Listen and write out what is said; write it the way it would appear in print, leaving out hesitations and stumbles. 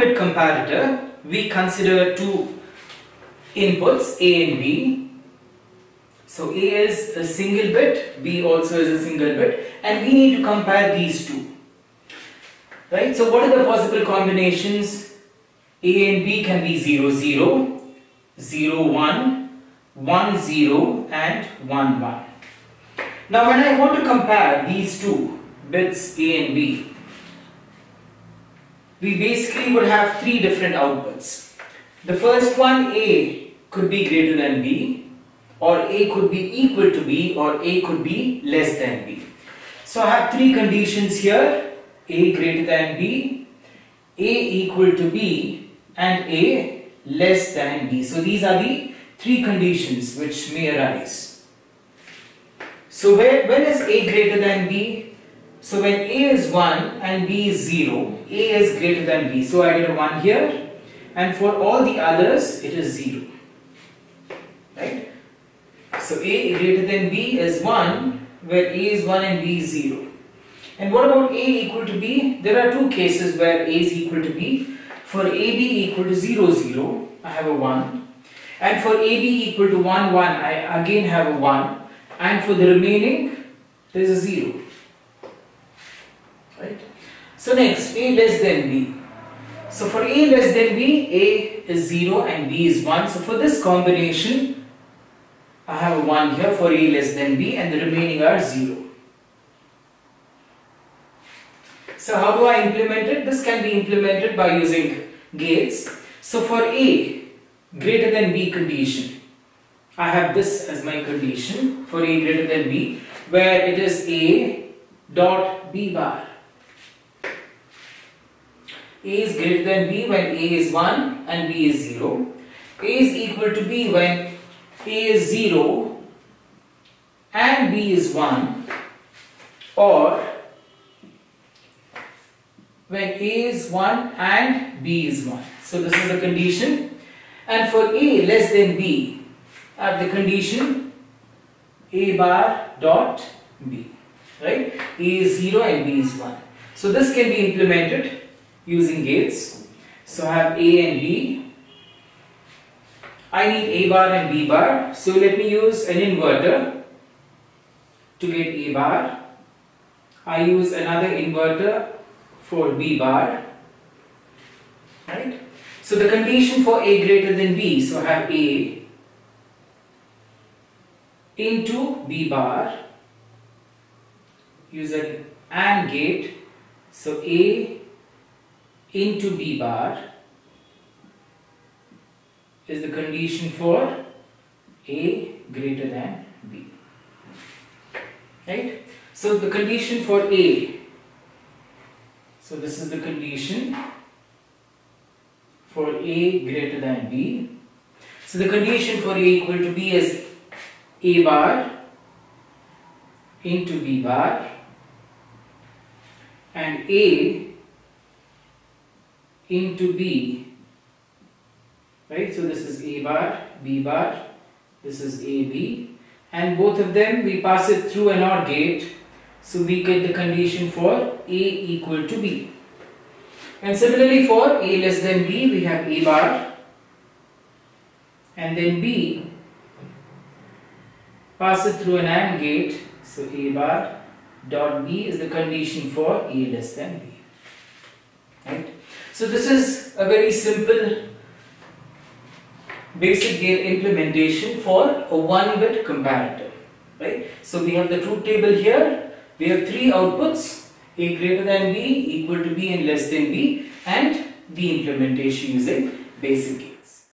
bit comparator, we consider two inputs A and B. So A is a single bit, B also is a single bit, and we need to compare these two. Right? So what are the possible combinations? A and B can be 0, 0, 0, 1, 1, 0 and 1, 1. Now when I want to compare these two bits A and B, we basically would have three different outputs. The first one, A could be greater than B, or A could be equal to B, or A could be less than B. So I have three conditions here: A greater than B, A equal to B, and A less than B. So these are the three conditions which may arise. So when is A greater than B? So when A is 1 and B is 0, A is greater than B. So I get a 1 here, and for all the others it is 0. Right? So A greater than B is 1, where A is 1 and B is 0. And what about A equal to B? There are two cases where A is equal to B. For AB equal to 0, 0, I have a 1. And for AB equal to 1, 1, I again have a 1. And for the remaining, there is a 0. Right? So next, A less than B. So for A less than B, A is 0 and B is 1. So for this combination, I have a 1 here for A less than B, and the remaining are 0. So how do I implement it? This can be implemented by using gates. So for A greater than B condition, I have this as my condition for A greater than B, where it is A dot B bar. A is greater than B when A is 1 and B is 0. A is equal to B when A is 0 and B is 1, or when A is 1 and B is 1. So this is the condition. And for A less than B, I have the condition A bar dot B. Right? A is 0 and B is 1. So this can be implemented using gates. So I have A and B. I need A bar and B bar. So let me use an inverter to get A bar. I use another inverter for B bar. Right? So the condition for A greater than B, so I have A into B bar, use an AND gate, so A into B bar is the condition for A greater than B. Right? So the condition for A, so this is the condition for A greater than B. So the condition for A equal to B is A bar into B bar, and A into B. Right? So this is A bar, B bar, this is AB, and both of them we pass it through an OR gate, so we get the condition for A equal to B. And similarly for A less than B, we have A bar and then B, pass it through an AND gate, so A bar dot B is the condition for A less than B. Right? So this is a very simple basic gate implementation for a 1-bit comparator. Right? So we have the truth table here. We have three outputs: A greater than B, equal to B and less than B, and the implementation using basic gates.